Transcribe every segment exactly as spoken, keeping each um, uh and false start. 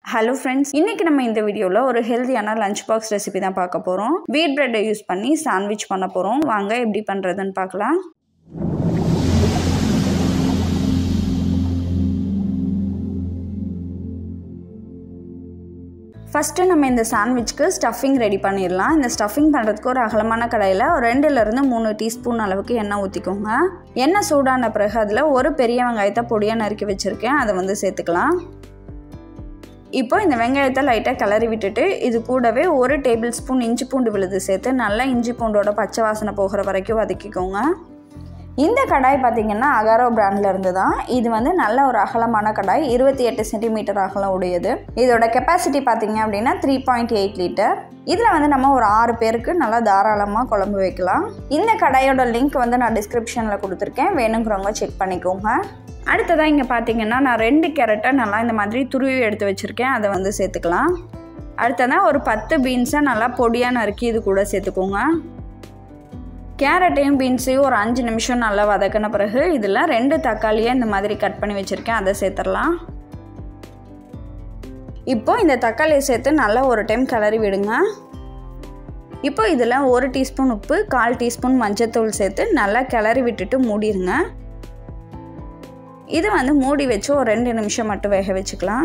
Hello friends, இன்னைக்கு நம்ம இந்த வீடியோல ஒரு ஹெல்தியான லஞ்ச் பாக்ஸ் ரெசிபி தான் பார்க்க போறோம். வீட் பிரெட் யூஸ் பண்ணி சாண்ட்விச் பண்ண போறோம். வாங்க எப்படி பண்றதுன்னு பார்க்கலாம். ஃபர்ஸ்ட் நம்ம இந்த சாண்ட்விச்க்கு ஸ்டஃபிங் ரெடி பண்ணிரலாம். இந்த ஸ்டஃபிங் பண்றதுக்கு ஒரு அகலமான கடாயில two ல மூணு டீஸ்பூன் அளவுக்கு எண்ணெய் ஊத்திக்கோங்க. எண்ணெய் சூடான பிறகு அதுல ஒரு பெரிய வெங்காயத்தை பொடியா நறுக்கி வச்சிருக்கேன். அதை வந்து சேர்த்துக்கலாம். இப்போ இந்த வெங்காயத்தை லைட்டா கிளறி விட்டுட்டு இது கூடவே ஒரு டேபிள் ஸ்பூன் இஞ்சி பூண்டு விழுது சேர்த்து நல்லா இஞ்சி பூண்டோட பச்சை வாசனை போகிற வரைக்கும் வதக்கிக்கோங்க. இந்த கடாய் பார்த்தீங்கன்னா அகாரோ பிராண்ட்ல இருந்து தான். இது வந்து நல்ல ஒரு அகலமான கடாய், இருபத்தி எட்டு சென்டிமீட்டர் அகலம் உடையது. இதோட கெப்பாசிட்டி பார்த்தீங்க அப்படின்னா த்ரீ பாயிண்ட் எயிட் லிட்டர். இதில் வந்து நம்ம ஒரு ஆறு பேருக்கு நல்லா தாராளமாக குழம்பு வைக்கலாம். இந்த கடாயோட லிங்க் வந்து நான் டிஸ்கிரிப்ஷனில் கொடுத்துருக்கேன், வேணுங்கிறவங்க செக் பண்ணிக்கோங்க. அடுத்ததாக இங்கே பார்த்தீங்கன்னா நான் ரெண்டு கேரட்டை நல்லா இந்த மாதிரி துருவி எடுத்து வச்சுருக்கேன், அதை வந்து சேர்த்துக்கலாம். அடுத்ததான் ஒரு பத்து பீன்ஸை நல்லா பொடியாக நறுக்கி இது கூட சேர்த்துக்கோங்க. கேரட்டையும் பீன்ஸையும் ஒரு அஞ்சு நிமிஷம் நல்லா வதக்கின பிறகு இதில் ரெண்டு தக்காளியை இந்த மாதிரி கட் பண்ணி வச்சுருக்கேன், அதை சேர்த்துடலாம். இப்போ இந்த தக்காளியை சேர்த்து நல்லா ஒரு டைம் கிளறி விடுங்க. இப்போ இதில் ஒரு டீஸ்பூன் உப்பு, கால் டீஸ்பூன் மஞ்சத்தூள் சேர்த்து நல்லா கிளறி விட்டுட்டு மூடிடுங்க. இது வந்து மூடி வச்சு ஒரு ரெண்டு நிமிஷம் மட்டும் வேக வச்சுக்கலாம்.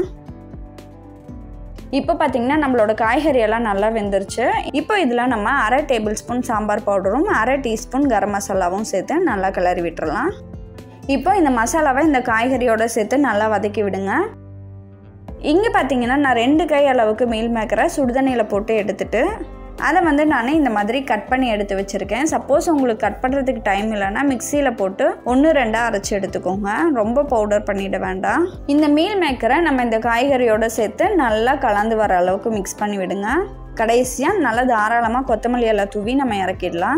இப்போ பார்த்தீங்கன்னா நம்மளோட காய்கறி எல்லாம் நல்லா வெந்துருச்சு. இப்போ இதில் நம்ம அரை டேபிள் ஸ்பூன் சாம்பார் பவுடரும் அரை டீஸ்பூன் கரம் மசாலாவும் சேர்த்து நல்லா கிளறி விட்டுறலாம். இப்போ இந்த மசாலாவை இந்த காய்கறியோட சேர்த்து நல்லா வதக்கி விடுங்க. இங்கே பார்த்தீங்கன்னா நான் ரெண்டு கை அளவுக்கு மீல் மேக்கரை சுடுதண்ணியில் போட்டு எடுத்துட்டு அதை வந்து நான் இந்த மாதிரி கட் பண்ணி எடுத்து வச்சுருக்கேன். சப்போஸ் உங்களுக்கு கட் பண்ணுறதுக்கு டைம் இல்லைன்னா மிக்சியில் போட்டு ஒன்று ரெண்டாக அரைச்சி எடுத்துக்கோங்க, ரொம்ப பவுடர் பண்ணிட வேண்டாம். இந்த மீல் மேக்கரை நம்ம இந்த காய்கறியோடு சேர்த்து நல்லா கலந்து வர அளவுக்கு மிக்ஸ் பண்ணி விடுங்க. கடைசியாக நல்லா தாராளமாக கொத்தமல்லி எல்லாம் தூவி நம்ம இறக்கிடலாம்.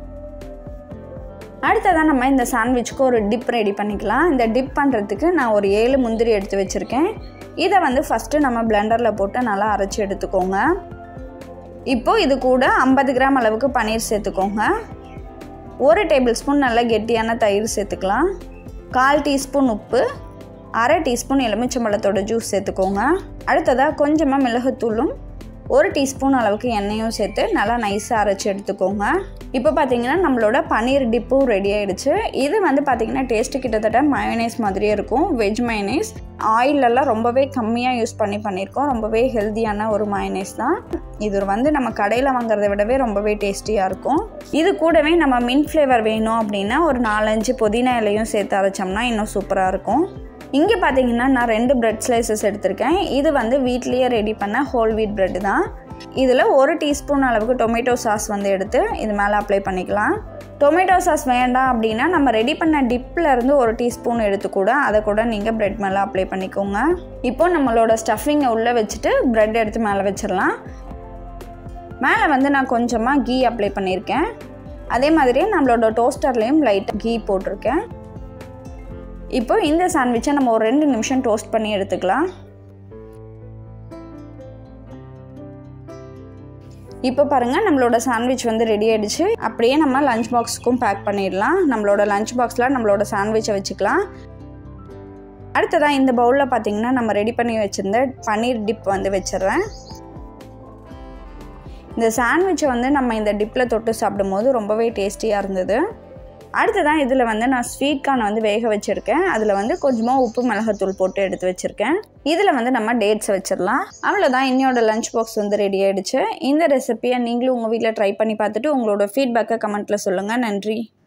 அடுத்ததான் நம்ம இந்த சாண்ட்விச்சுக்கு ஒரு டிப் ரெடி பண்ணிக்கலாம். இந்த டிப் பண்ணுறதுக்கு நான் ஒரு ஏழு முந்திரி எடுத்து வச்சுருக்கேன். இதை வந்து ஃபஸ்ட்டு நம்ம பிளெண்டரில் போட்டு நல்லா அரைச்சி எடுத்துக்கோங்க. இப்போது இது கூட ஐம்பது கிராம் அளவுக்கு பன்னீர் சேர்த்துக்கோங்க. ஒரு டேபிள் ஸ்பூன் நல்லா கெட்டியான தயிர் சேர்த்துக்கலாம். கால் டீஸ்பூன் உப்பு, அரை டீஸ்பூன் எலுமிச்சம்பழத்தோட ஜூஸ் சேர்த்துக்கோங்க. அடுத்ததாக கொஞ்சமாக மிளகுத்தூளும் ஒரு டீஸ்பூன் அளவுக்கு எண்ணெயும் சேர்த்து நல்லா நைஸாக அரைச்சி எடுத்துக்கோங்க. இப்போ பார்த்தீங்கன்னா நம்மளோட பன்னீர் டிப்பும் ரெடி ஆகிடுச்சு. இது வந்து பார்த்திங்கன்னா டேஸ்ட்டு கிட்டத்தட்ட மயோனைஸ் மாதிரியே இருக்கும், வெஜ் மயோனைஸ். ஆயிலெல்லாம் ரொம்பவே கம்மியாக யூஸ் பண்ணி பண்ணியிருக்கோம். ரொம்பவே ஹெல்த்தியான ஒரு மயோனைஸ் தான். இது வந்து நம்ம கடையில் வாங்குறத விடவே ரொம்பவே டேஸ்டியாக இருக்கும். இது கூடவே நம்ம மின்ட் ஃப்ளேவர் வேணும் அப்படின்னா ஒரு நாலஞ்சு புதினா இலையும் சேர்த்து அரைச்சோம்னா இன்னும் சூப்பராக இருக்கும். இங்கே பார்த்தீங்கன்னா நான் ரெண்டு பிரெட் ஸ்லைசஸ் எடுத்திருக்கேன். இது வந்து வீட்லேயே ரெடி பண்ண ஹோல் வீட் பிரெட் தான். இதில் ஒரு டீஸ்பூன் அளவுக்கு டொமேட்டோ சாஸ் வந்து எடுத்து இது மேலே அப்ளை பண்ணிக்கலாம். டொமேட்டோ சாஸ் வேண்டாம் அப்படின்னா நம்ம ரெடி பண்ண டிப்பில் இருந்து ஒரு டீஸ்பூன் எடுத்து கூட அதை கூட நீங்கள் பிரெட் மேலே அப்ளை பண்ணிக்கோங்க. இப்போ நம்மளோட ஸ்டஃபிங்கை உள்ளே வச்சுட்டு பிரெட் எடுத்து மேலே வச்சிடலாம். மேலே வந்து நான் கொஞ்சமாக கீ அப்ளை பண்ணியிருக்கேன். அதே மாதிரியே நம்மளோட டோஸ்டர்லேயும் லைட்டாக கீ போட்டிருக்கேன். இப்போ இந்த சாண்ட்விச்சை நம்ம ஒரு ரெண்டு நிமிஷம் டோஸ்ட் பண்ணி எடுத்துக்கலாம். இப்போ பாருங்கள் நம்மளோட சாண்ட்விச் வந்து ரெடி ஆகிடுச்சு. அப்படியே நம்ம லஞ்ச் பாக்ஸுக்கும் பேக் பண்ணிடலாம். நம்மளோட லஞ்ச் பாக்ஸில் நம்மளோட சாண்ட்விச்சை வச்சுக்கலாம். அடுத்ததாக இந்த பவுலில் பார்த்தீங்கன்னா நம்ம ரெடி பண்ணி வச்சுருந்த பன்னீர் டிப் வந்து வச்சிடுறேன். இந்த சாண்ட்விச்சை வந்து நம்ம இந்த டிப்பில் தொட்டு சாப்பிடும் போது ரொம்பவே டேஸ்டியாக இருந்தது. அடுத்ததான் இதில் வந்து நான் ஸ்வீட் கார்ன் வந்து வேக வச்சுருக்கேன். அதில் வந்து கொஞ்சமாக உப்பு மிளகாத்தூள் போட்டு எடுத்து வச்சுருக்கேன். இதில் வந்து நம்ம டேட்ஸ் வச்சிடலாம். அவ்வளோதான், இன்னையோட லஞ்ச் பாக்ஸ் வந்து ரெடி ஆகிடுச்சு. இந்த ரெசிபியை நீங்களும் உங்கள் வீட்டில் ட்ரை பண்ணி பார்த்துட்டு உங்களோட ஃபீட்பேக்கை கமெண்ட்டில் சொல்லுங்கள். நன்றி.